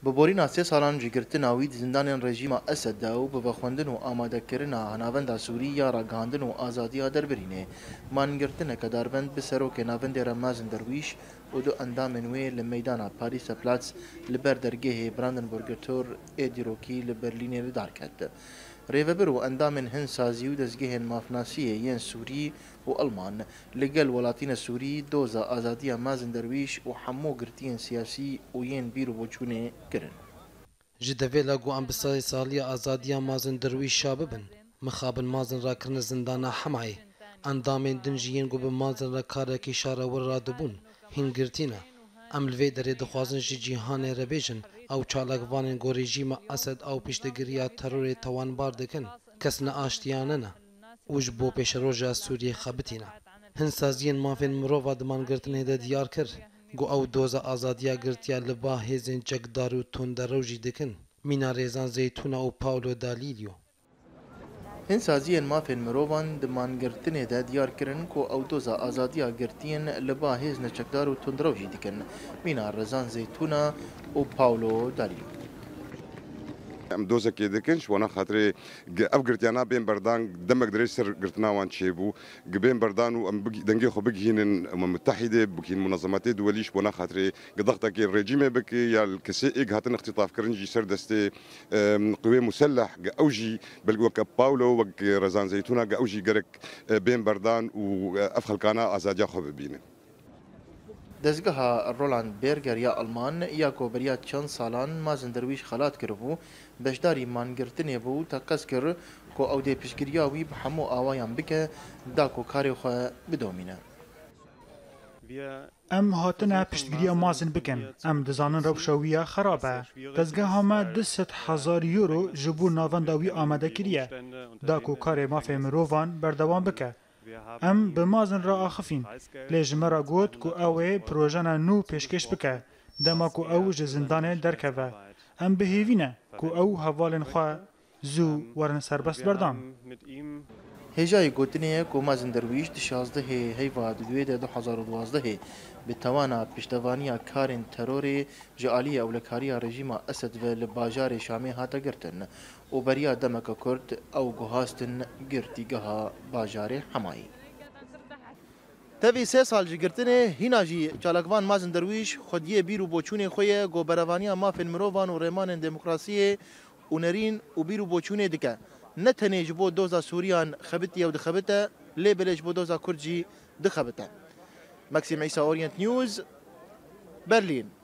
ببورينا سه سالان جگرتنا وید زندان رژیم اسد دا و بخوندن و آماده کرنا هناوند سوریه را گاندن و آزادی دربرینه مانگرتنه که داربند به سروک ناوند رمازن درویش و دو اندام نوی لمیدان پاریس پلاتس لبر درگه براندنبورگ تور ایدیروکی لبرلین لدار کرد. ریوبر و اندام هن سازی و دزگه مافناسیه ین سوری و آلمان لگل ولاتین سوری دوزا آزادی مازن درویش و حمو گرتین سیاسی و ین بیرو بچونه کرن. جدویلا گو ام بسای سالی آزادی مازن درویش شاببن مخابن مازن را کرن زندان حمای اندام دنجین گو به مازن را کارکی شارور را دبون هنگرتینا املوی دری دخوازن جیهان ربیجن او چالکوان گو رژیم اسد او پیشتگیری ترور توانبار دکن کس نه آشتیانه نه اوج بو پیش روژا سوریه خبتینا هنسازین مافین مرووا دمان گرتنه ده دیار کر گو او دوزا آزادیا گرتیا لبا هیزن جگدار و تندروجی دکن مینا ریزان زیتون او پاولو دالیلیو هن سازیان مافین مروان دمانگرتنه ده دیار کرن کو او دوزا آزادیا گرتین لبا هیز نچکدار و تندروجی دکن مینا رزان زیتونا و پاولو دالیلیو ام دوزه کې د کنش ونه خاطر اف ګرتیانا بین بردان دمک درې سر ګرتنا وان چيبو بین بردان او دنګي خو بګهین متحده بګهین منظمات دوليش ونه خاطر ضغطه کې رژیم بک یا الكسي اج هاتن اختطاف کرنجي سر دسته قوي مسلح اوجي بل وك باولو وك رزان زيتونا اوجي ګرک بین بردان او اف خلقانا ازاجا خو ببینه دزگاه رولاند برگر یا آلمان یا کوبریا چند سالان مازن درویش خلات کربو بشداری مانگرتنه بو تقص کر کو او ده پیشگیریاوی بحمو آوایان بکه دا کو کاری خو بدومینه ام هاتنه پشتگیری مازن بکن ام دزانن روشویه خرابه دزگاه همه 200,000 یورو جبو ناونداوی آمده کریه دا کو کار مافه مروان بردوام بکه ام به مازن را آخفین لیج مرا گوت کو اوه پروژنا نو پیشکش بکه دما کو او زندان درکوه ام به هیوینه کو او حوالن خواه زو ورن سربست بردام هجای گوتنیه کو مازن درویش 16 هیوا 2012 به توانا پشتوانی کارن ترور جعلی اولکاری رژیم اسد و لباجار شامی هاتا گرتن و بریا دمک کرد او گوهاستن گرتیگاه باجار حمایی تبی 3 سال جگرتنه هینا جی چالکوان مازن درویش خودیه بیرو بوچونه خویه گوبروانی مافن مروان و ریمان دموکراسی و نرین و بیرو بوچونه دکه نه تنه جبو دوزا سوریان خبتی او دخبته لی بلی جبو دوزا کرجی دخبته مکسیم عیسی اورینت نیوز برلین